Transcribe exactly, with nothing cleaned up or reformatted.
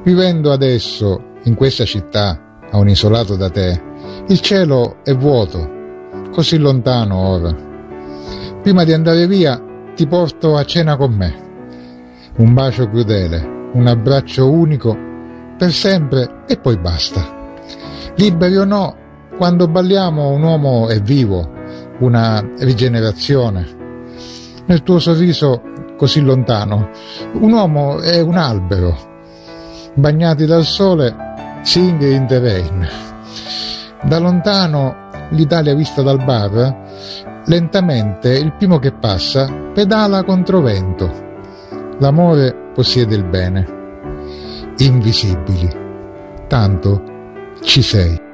Vivendo adesso in questa città, a un isolato da te, il cielo è vuoto, così lontano ora. Prima di andare via ti porto a cena con me. Un bacio crudele, un abbraccio unico, per sempre e poi basta. Liberi o no, quando balliamo un uomo è vivo, una rigenerazione. Nel tuo sorriso così lontano, un uomo è un albero. Bagnati dal sole, sing in the rain. Da lontano, l'Italia vista dal bar, lentamente il primo che passa pedala controvento. L'amore possiede il bene. Invisibili, tanto ci sei.